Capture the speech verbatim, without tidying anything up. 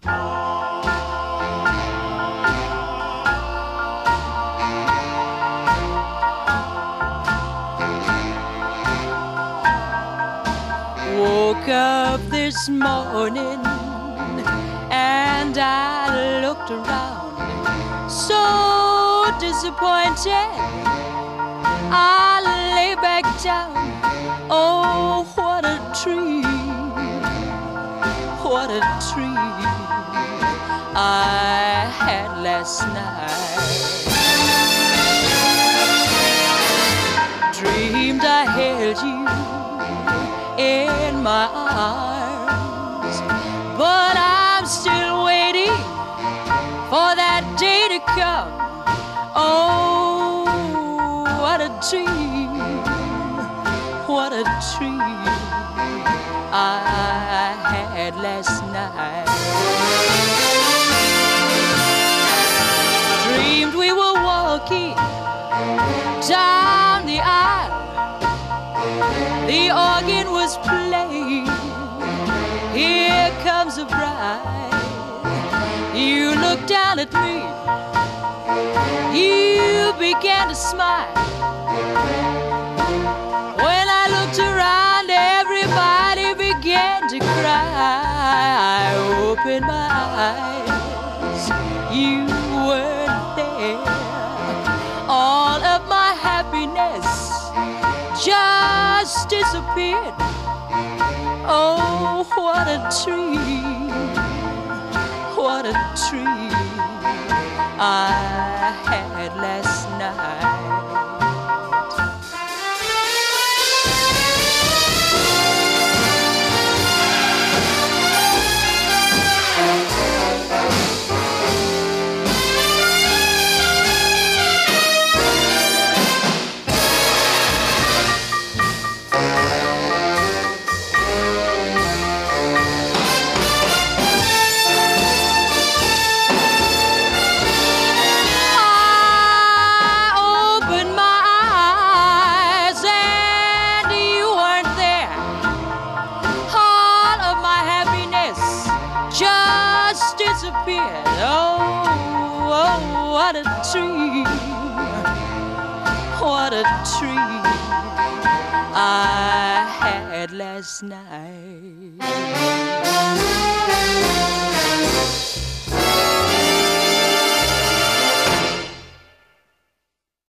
Woke up this morning and I looked around, so disappointed. I lay back down. Oh, what a dream, what a dream I had last night. Dreamed I held you in my arms, but I'm still waiting for that day to come. Oh, what a dream, what a dream I had last night. Dreamed we were walking down the aisle, the organ was playing, Here Comes a Bride. You looked down at me, you began to smile. When I looked around, everybody began to cry. I opened my eyes, you weren't there. All of my happiness just disappeared. Oh, what a dream, what a dream I had last night. Just disappeared. Oh, oh, what a dream, what a dream I had last night.